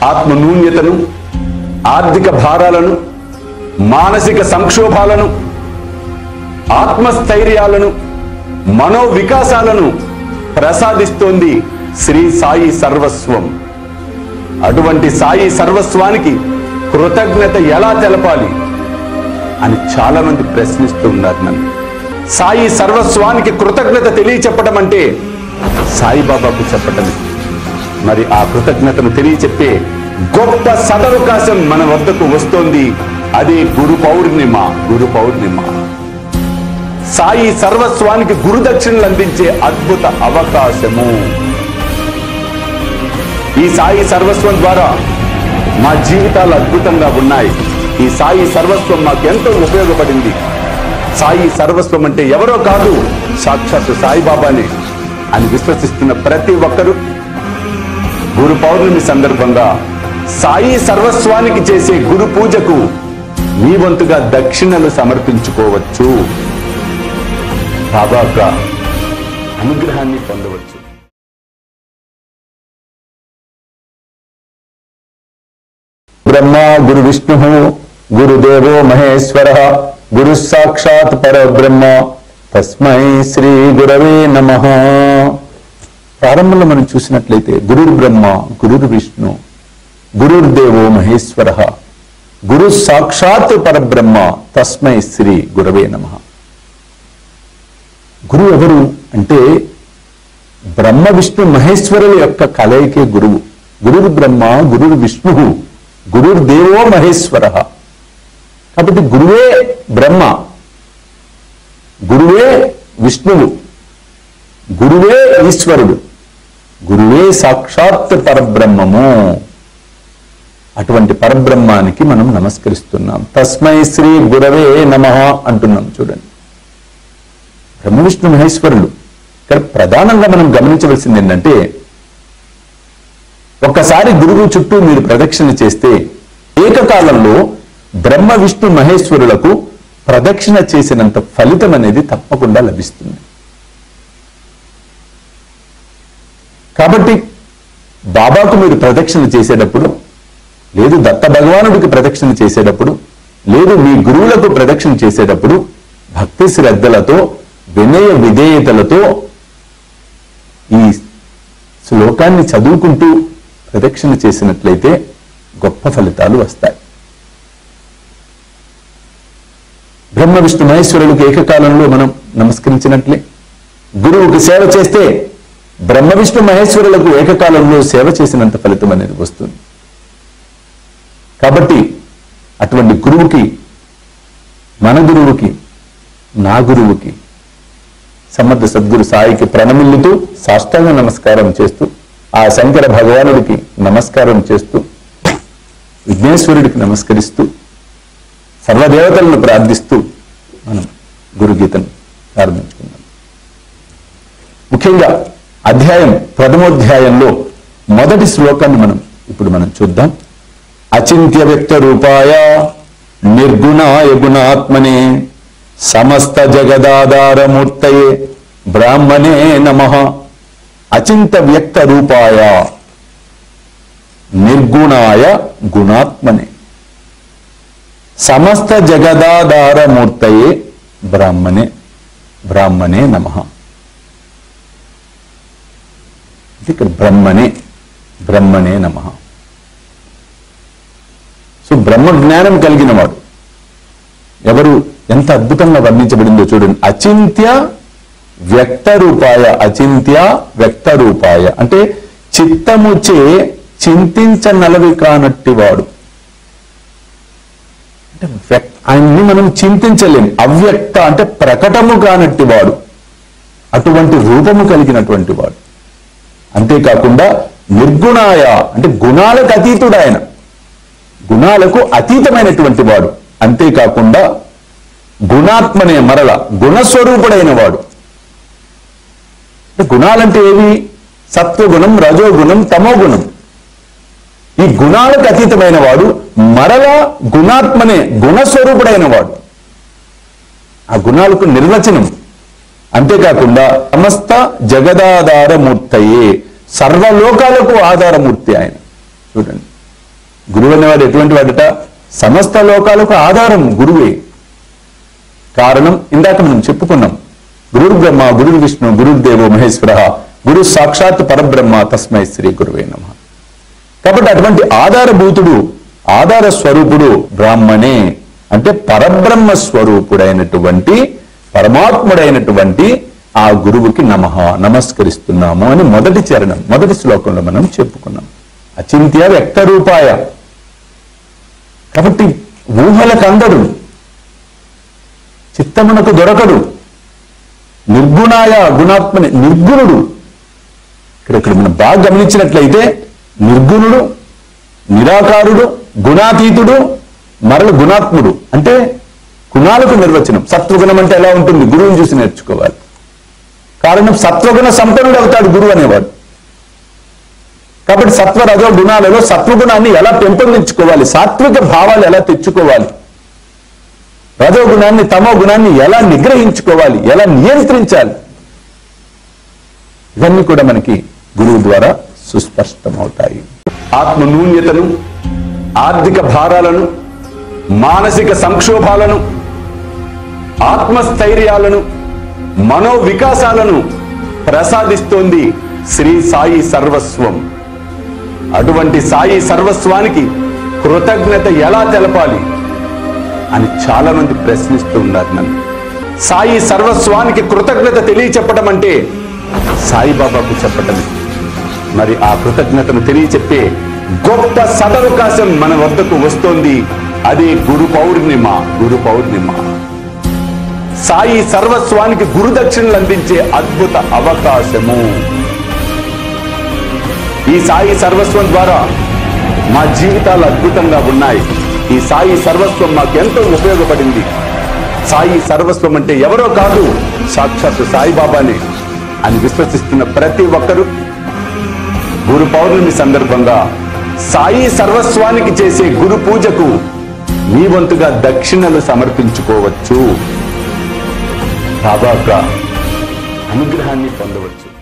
ఆత్మన్యూన్యతను, ఆర్థిక భారాలను, మానసిక సంక్షోభాలను, ఆత్మస్థైర్యాలను, మనోవికాసాలను ప్రసాదిస్తోంది శ్రీ సాయి సర్వస్వం. అటువంటి సాయి సర్వస్వానికి కృతజ్ఞత ఎలా తెలపాలి అని చాలా మంది ప్రశ్నిస్తూ ఉన్నారు నన్ను. సాయి సర్వస్వానికి కృతజ్ఞత తెలియచెప్పడం అంటే సాయిబాబాకు చెప్పటమే. మరి ఆ కృతజ్ఞతను తెలియచెప్పే గొప్ప సదవకాశం మన వద్దకు వస్తోంది. అదే గురు పౌర్ణిమ. గురు పౌర్ణిమ సాయి సర్వస్వానికి గురుదక్షిణలు అందించే అద్భుత అవకాశము. ఈ సాయి సర్వస్వం ద్వారా మా జీవితాలు అద్భుతంగా ఉన్నాయి. ఈ సాయి సర్వస్వం మాకు ఎంతో ఉపయోగపడింది. సాయి సర్వస్వం అంటే ఎవరో కాదు, సాక్షాత్తు సాయిబాబానే అని విశ్వసిస్తున్న ప్రతి ఒక్కరూ గురు పౌర్ణమి సందర్భంగా సాయి సర్వస్వానికి చేసే గురు పూజకు మీ వంతుగా దక్షిణలు సమర్పించుకోవచ్చు. బాబా అనుగ్రహాన్ని పొందవచ్చు. బ్రహ్మ గురు విష్ణు గురుదేవో మహేశ్వర గురు సాక్షాత్ పరబ్రహ్మ తస్మై శ్రీ గురవే నమః. ప్రారంభంలో మనం చూసినట్లయితే గురుర్ బ్రహ్మ గురుర్ విష్ణు గురుర్దేవో మహేశ్వర గురు సాక్షాత్ పరబ్రహ్మ తస్మై శ్రీ గురవే నమః. గురువు ఎవరు అంటే బ్రహ్మ విష్ణు మహేశ్వరుల యొక్క కలయికే గురువు. గురుర్ బ్రహ్మ గురుర్ విష్ణు గురుర్దేవో మహేశ్వర. కాబట్టి గురువే బ్రహ్మ, గురువే విష్ణువు, గురువే ఈశ్వరుడు, గురువే సాక్షాత్ పరబ్రహ్మము. అటువంటి పరబ్రహ్మానికి మనం నమస్కరిస్తున్నాం. తస్మై శ్రీ గురవే నమః అంటున్నాం. చూడండి, బ్రహ్మ విష్ణు మహేశ్వరులు. ఇక్కడ ప్రధానంగా మనం గమనించవలసింది ఏంటంటే, ఒక్కసారి గురువు చుట్టూ మీరు ప్రదక్షిణ చేస్తే ఏకకాలంలో బ్రహ్మ విష్ణు మహేశ్వరులకు ప్రదక్షిణ చేసినంత ఫలితం అనేది తప్పకుండా లభిస్తుంది. కాబట్టి బాబాకు మీరు ప్రదక్షిణ చేసేటప్పుడు, లేదు దత్త భగవానుడికి ప్రదక్షిణ చేసేటప్పుడు, లేదు మీ గురువులకు ప్రదక్షిణ చేసేటప్పుడు భక్తి శ్రద్ధలతో వినయ విధేయతలతో ఈ శ్లోకాన్ని చదువుకుంటూ ప్రదక్షిణ చేసినట్లయితే గొప్ప ఫలితాలు వస్తాయి. బ్రహ్మ విష్ణు మహేశ్వరులకు ఏకకాలంలో మనం నమస్కరించినట్లే గురువుకి సేవ చేస్తే బ్రహ్మ విష్ణు మహేశ్వరులకు ఏకకాలంలో సేవ చేసినంత ఫలితం అనేది వస్తుంది. కాబట్టి అటువంటి గురువుకి, మన గురువుకి, నా గురువుకి, సమర్థ సద్గురు సాయికి ప్రణమిల్లుతూ సాష్టాంగ నమస్కారం చేస్తూ, ఆ శంకర భగవానుడికి నమస్కారం చేస్తూ, విఘ్నేశ్వరుడికి నమస్కరిస్తూ, సర్వదేవతలను ప్రార్థిస్తూ మనం గురుగీతను ప్రారంభించుకుందాం. ముఖ్యంగా అధ్యాయం ప్రథమోధ్యాయంలో మొదటి శ్లోకాన్ని మనం చూద్దాం. అచింత్య వ్యక్త రూపాయ నిర్గుణాయ గుణాత్మనే సమస్త జగదాధారమూర్తయే బ్రాహ్మణే నమః. అచింత వ్యక్త రూపాయ నిర్గుణాయ గుణాత్మనే సమస్త జగదాధారమూర్తయే బ్రాహ్మణే నమః. ఇక్కడ బ్రహ్మణే నమః. సో బ్రహ్మ జ్ఞానం కలిగిన వాడు ఎవరు, ఎంత అద్భుతంగా వర్ణించబడిందో చూడండి. అచింత్య వ్యక్త రూపాయ అంటే చిత్తముచే చింతించనలవి కానట్టి వాడు. అంటే ఆయన్ని మనం చింతించలేం. అవ్యక్త అంటే ప్రకటము కానట్టి వాడు, అటువంటి రూపము కలిగినటువంటి వాడు. అంతేకాకుండా నిర్గుణాయ అంటే గుణాలకు అతీతుడు ఆయన, గుణాలకు అతీతమైనటువంటి వాడు. అంతేకాకుండా గుణాత్మనే మరల గుణస్వరూపుడైన వాడు. గుణాలంటే ఏవి? సత్వగుణం, రజోగుణం, తమోగుణం. ఈ గుణాలకు అతీతమైన వాడు, మరలా గుణాత్మనే గుణస్వరూపుడైన వాడు. ఆ గుణాలకు నిర్వచనం. అంతేకాకుండా సమస్త జగదాధారమూర్తయే సర్వలోకాలకు ఆధారమూర్తి ఆయన. చూడండి, గురువు అనేవాడు ఎటువంటి వాడట? సమస్త లోకాలకు ఆధారం గురువే. కారణం ఇందాక మనం చెప్పుకున్నాం, గురుర్ బ్రహ్మ గురుర్ విష్ణు గురుర్దేవో మహేశ్వర గురు సాక్షాత్ పరబ్రహ్మ తస్మై శ్రీ గురువే నమః. కాబట్టి అటువంటి ఆధారభూతుడు, ఆధార స్వరూపుడు బ్రాహ్మణే అంటే పరబ్రహ్మ స్వరూపుడైనటువంటి పరమాత్ముడైనటువంటి ఆ గురువుకి నమః నమస్కరిస్తున్నాము అని మొదటి చరణం, మొదటి శ్లోకంలో మనం చెప్పుకున్నాం. అచింత్య వ్యక్త రూపాయ. కాబట్టి ఊహలకు అందడు, చిత్తమునకు దొరకడు, నిర్గుణాయ గుణాత్మని, నిర్గుణుడు. ఇక్కడ మనం బాగా గమనించినట్లయితే నిర్గుణుడు, నిరాకారుడు, గుణాతీతుడు, మరల గుణాత్ముడు. అంటే గుణాలకు నిర్వచనం. సత్వగుణం అంటే ఎలా ఉంటుంది? గురువుని చూసి నేర్చుకోవాలి. కారణం సత్వగుణ సంపన్నుడు అవుతాడు గురువు అనేవాడు. కాబట్టి సత్వ రజో గుణాలలో సత్వగుణాన్ని ఎలా పెంపొందించుకోవాలి, సాత్విక భావాలు ఎలా తెచ్చుకోవాలి, రజో గుణాన్ని తమో గుణాన్ని ఎలా నిగ్రహించుకోవాలి, ఎలా నియంత్రించాలి, ఇవన్నీ కూడా మనకి గురువు ద్వారా సుస్పష్టమవుతాయి. ఆత్మ న్యూన్యతను, ఆర్థిక భారాలను, మానసిక సంక్షోభాలను, ఆత్మస్థైర్యాలను, మనోవికాసాలను ప్రసాదిస్తోంది శ్రీ సాయి సర్వస్వం. అటువంటి సాయి సర్వస్వానికి కృతజ్ఞత ఎలా తెలపాలి అని చాలా మంది ప్రశ్నిస్తూ ఉన్నారు నన్ను. సాయి సర్వస్వానికి కృతజ్ఞత తెలియచెప్పడం అంటే సాయిబాబాకు చెప్పటమే. మరి ఆ కృతజ్ఞతను తెలియచెప్పే గొప్ప సదవకాశం మన వద్దకు వస్తోంది. అదే గురు పౌర్ణిమ. గురు పౌర్ణిమ సాయి సర్వస్వానికి గురుదక్షిణలు అందించే అద్భుత అవకాశము. ఈ సాయి సర్వస్వం ద్వారా మా జీవితాలు అద్భుతంగా ఉన్నాయి. ఈ సాయి సర్వస్వం మాకు ఎంతో ఉపయోగపడింది. సాయి సర్వస్వం అంటే ఎవరో కాదు, సాక్షాత్ సాయిబాబానే అని విశ్వసిస్తున్న ప్రతి ఒక్కరూ గురు పౌర్ణమి సందర్భంగా సాయి సర్వస్వానికి చేసే గురు పూజకు మీ వంతుగా దక్షిణలు సమర్పించుకోవచ్చు. బాబాగా అనుగ్రహాన్ని పొందవచ్చు.